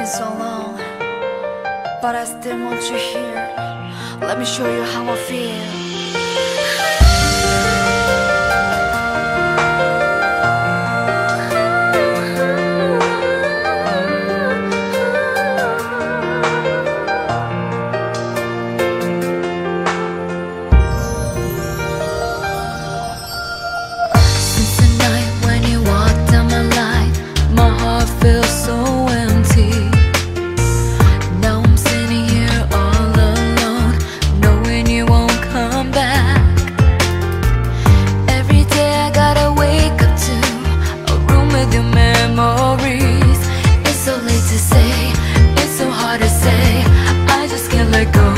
been so long, but I still want you here. Let me show you how I feel. Feels so empty. Now I'm sitting here all alone, knowing you won't come back. Every day I gotta wake up to a room with your memories. It's so late to say, it's so hard to say, I just can't let go.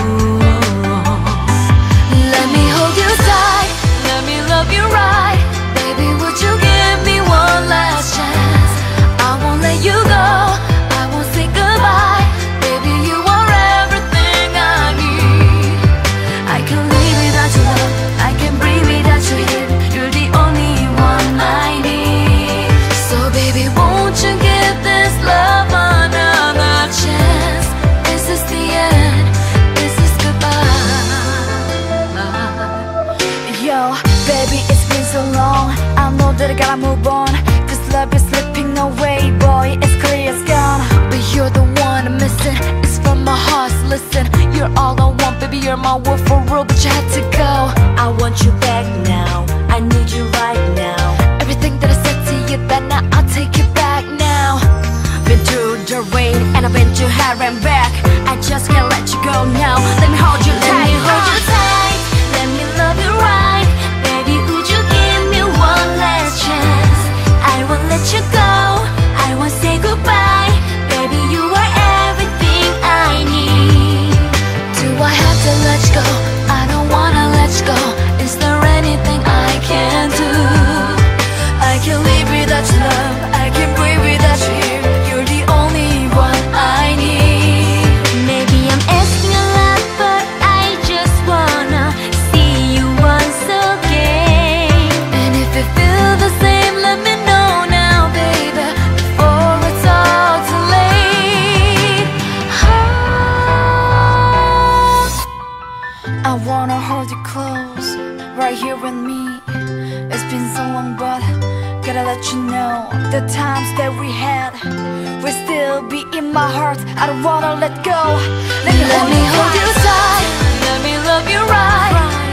Let me hold you tight, let me love you right. Baby, would you give me one last chance? I won't let you go, I won't say goodbye. Baby, you are everything I need. I can live without your love, I can breathe without your hit. You're the only one I need. So baby, won't you give this love another chance? Is this the end? Is this goodbye? Yo, baby, it's been so long, I know that I gotta move on. This love is slipping away, boy, it's clear it's gone. But you're the one I'm missing, it's from my heart, so listen. You're all I want, baby, you're my word for real, but you had to go. I want you back now, I need you right now. Everything that I said to you that night, I'll take it back now. Been through the rain and I've been to hell and back. I just can't let you go now. Let me hold you tight. Let me hold you tight, let me love you right. Baby, would you give me one last chance? I won't let you go, I won't say goodbye. Baby, you are everything I need. Do I have to let you go? I don't wanna let you go. Is there anything I can do? I can live without your love, I can breathe without you here. You're the only one I need. Maybe I'm asking a lot, but I just wanna see you once again. And if it feels the same, let me know now, baby, before it's all too late. I wanna hold you close, right here with me. It's been so long, but gotta let you know the times that we had will still be in my heart. I don't wanna let go. Let me hold you tight, let me love you right.